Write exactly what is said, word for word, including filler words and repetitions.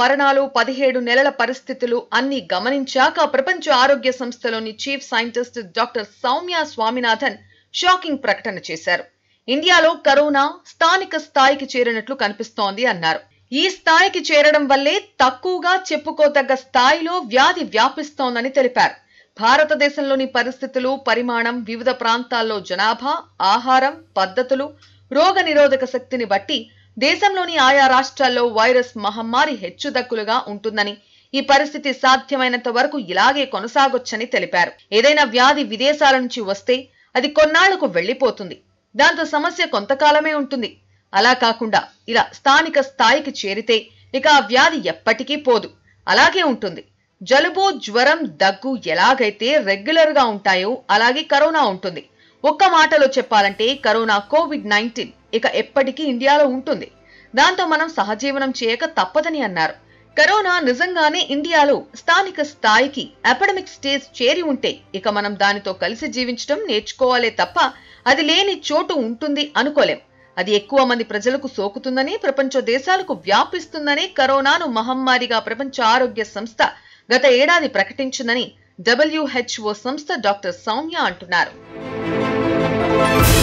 మరణాలు పదిహేడు నెలల పరిస్థితులు అన్ని గమనించాక ప్రపంచ ఆరోగ్య సంస్థలోని chief scientist doctor Soumya Swaminathan shocking ప్రకటన చేశారు. ఇండియాలో కరోనా స్థానిక స్థాయికి చేరినట్లు కనిపిస్తోంది అన్నారు. ఈ స్థాయికి చేరడం వల్లే తక్కువగా చెప్పుకోదగ్గ స్థాయిలో వ్యాధి వ్యాపిస్తోందని తెలిపారు. భారతదేశంలోని పరిస్థితులు, పరిమాణం, వివిధ ప్రాంతాల్లో జనాభా, ఆహారం, పద్ధతులు, రోగ నిరోధక శక్తిని బట్టి దేశంలోని ఆయా రాష్ట్రాల్లో వైరస్ మహమ్మారి హెచ్చుదక్కులుగా ఉంటుందని, ఈ పరిస్థితి సాధ్యమైనంత వరకు ఇలాగే కొనసాగొచ్చని తెలిపారు. ఏదైనా వ్యాధి విదేశాల నుంచి వస్తే అది కొన్నాళ్లకు వెళ్లిపోతుంది. దాంతో సమస్య కొంతకాలమే ఉంటుంది. అలా కాకుండా ఇలా స్థానిక స్థాయికి చేరితే ఇక ఆ వ్యాధి ఎప్పటికీ పోదు, అలాగే ఉంటుంది. జలుబు, జ్వరం, దగ్గు ఎలాగైతే రెగ్యులర్ గా ఉంటాయో అలాగే కరోనా ఉంటుంది. ఒక్క మాటలో చెప్పాలంటే కరోనా కోవిడ్ నైన్టీన్ ఇక ఎప్పటికీ ఇండియాలో ఉంటుంది. దాంతో మనం సహజీవనం చేయక తప్పదని అన్నారు. కరోనా నిజంగానే ఇండియాలో స్థానిక స్థాయికి ఎపిడమిక్ స్టేజ్ చేరి ఉంటే ఇక మనం దానితో కలిసి జీవించడం నేర్చుకోవాలే తప్ప అది లేని చోటు ఉంటుంది అనుకోలేం. అది ఎక్కువ మంది ప్రజలకు సోకుతుందని, ప్రపంచ దేశాలకు వ్యాపిస్తుందని కరోనాను మహమ్మారిగా ప్రపంచ ఆరోగ్య సంస్థ గత ఏడాది ప్రకటించిందని డబ్ల్యూహెచ్ఓ సంస్థ డాక్టర్ సౌమ్య అంటున్నారు.